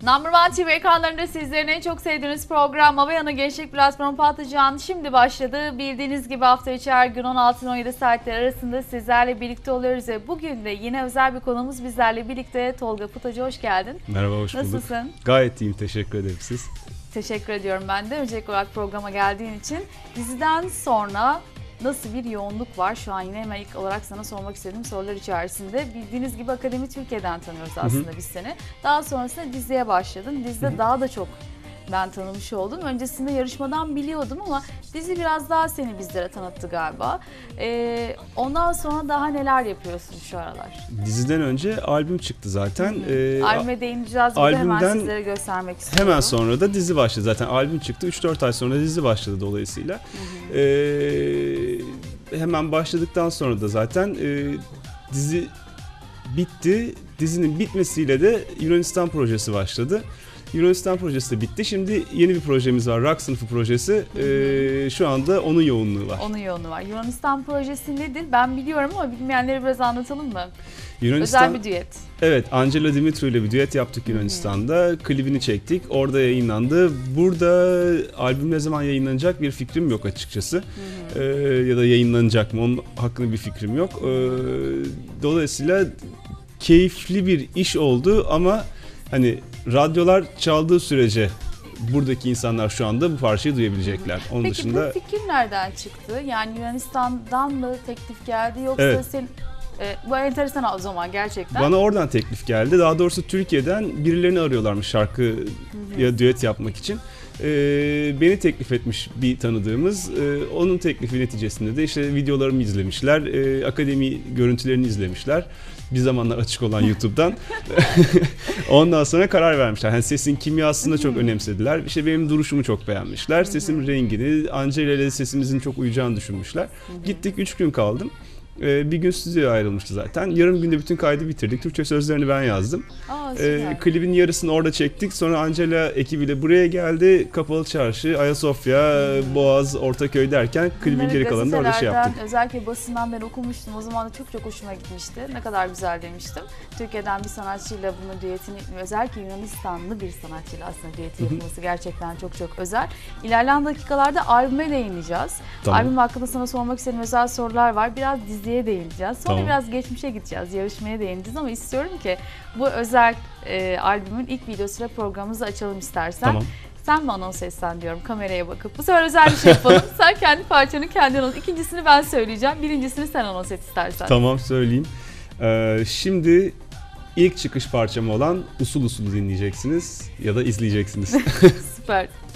Number One TV ekranlarında sizlerin en çok sevdiğiniz program Mavayana Gençlik Platformu Patlıcan şimdi başladı. Bildiğiniz gibi hafta içi her gün 16-17 saatler arasında sizlerle birlikte oluyoruz ve bugün de yine özel bir konuğumuz bizlerle birlikte. Tolga Putacı, hoş geldin. Merhaba, hoş bulduk. Nasılsın? Gayet iyiyim, teşekkür ederim siz. Teşekkür ediyorum ben de öncelikli olarak programa geldiğin için. Diziden sonra nasıl bir yoğunluk var? Şu an yine hemen ilk olarak sana sormak istediğim sorular içerisinde. Bildiğiniz gibi Akademi Türkiye'den tanıyoruz aslında biz seni. Daha sonrasında diziye başladın. Dizide daha da çok ben tanımış oldum. Öncesinde yarışmadan biliyordum ama dizi biraz daha seni bizlere tanıttı galiba. Ondan sonra daha neler yapıyorsun şu aralar? Diziden önce albüm çıktı zaten. Albüme değineceğiz. Burada hemen sizlere göstermek istiyorum. Hemen sonra da dizi başladı. Zaten albüm çıktı. 3-4 ay sonra dizi başladı dolayısıyla. Hemen başladıktan sonra da zaten dizi bitti. Dizinin bitmesiyle de Yunanistan projesi başladı. Yunanistan projesi de bitti. Şimdi yeni bir projemiz var. Rock Sınıfı projesi. Şu anda onun yoğunluğu var. Onun yoğunluğu var. Yunanistan projesi nedir? Ben biliyorum ama bilmeyenlere biraz anlatalım mı? Yunanistan, özel bir düet. Evet, Angela Dimitru ile bir düet yaptık Yunanistan'da. Klibini çektik. Orada yayınlandı. Burada albüm ne zaman yayınlanacak bir fikrim yok açıkçası. Ya da yayınlanacak mı? Onun hakkında bir fikrim yok. Dolayısıyla keyifli bir iş oldu ama hani radyolar çaldığı sürece buradaki insanlar şu anda bu parçayı duyabilecekler. Onun Peki dışında... bu fikir nereden çıktı? Yani Yunanistan'dan mı teklif geldi yoksa evet. sen... bu enteresan o zaman gerçekten. Bana oradan teklif geldi. Daha doğrusu Türkiye'den birilerini arıyorlarmış şarkıya düet yapmak için. Beni teklif etmiş bir tanıdığımız. Onun teklifi neticesinde de işte videolarımı izlemişler. Akademi görüntülerini izlemişler. Bir zamanlar açık olan YouTube'dan. Ondan sonra karar vermişler. Yani sesin kimyasını çok önemsediler. İşte benim duruşumu çok beğenmişler. Sesim rengini, Angela ile sesimizin çok uyacağını düşünmüşler. Gittik 3 gün kaldım. Bir gün stüdyoya ayrılmıştı zaten. Yarım günde bütün kaydı bitirdik. Türkçe sözlerini ben yazdım. Klibin yarısını orada çektik. Sonra Angela ekibiyle buraya geldi. Kapalı Çarşı, Ayasofya, Boğaz, Ortaköy derken klibin geri kalanını da orada şey yaptık. Özellikle basından ben okumuştum. O zaman da çok hoşuma gitmişti. Ne kadar güzel demiştim. Türkiye'den bir sanatçıyla bunun düetini, özellikle Yunanistanlı bir sanatçıyla aslında düeti yapılması gerçekten çok özel. İlerleyen dakikalarda albüme değineceğiz. Tamam. Albüm hakkında sana sormak istediğim özel sorular var. Biraz diziye değineceğiz. Sonra biraz geçmişe gideceğiz. Yarışmaya değineceğiz ama istiyorum ki bu özel albümün ilk videosuyla programımızı açalım istersen. Tamam. Sen mi anons etsen diyorum kameraya bakıp. Bu sefer özel bir şey yapalım. Sen kendi parçanı kendin anons. İkincisini ben söyleyeceğim. Birincisini sen anons et istersen. Tamam, söyleyeyim. Şimdi ilk çıkış parçamı olan Usul Usul'ü dinleyeceksiniz ya da izleyeceksiniz. Süper.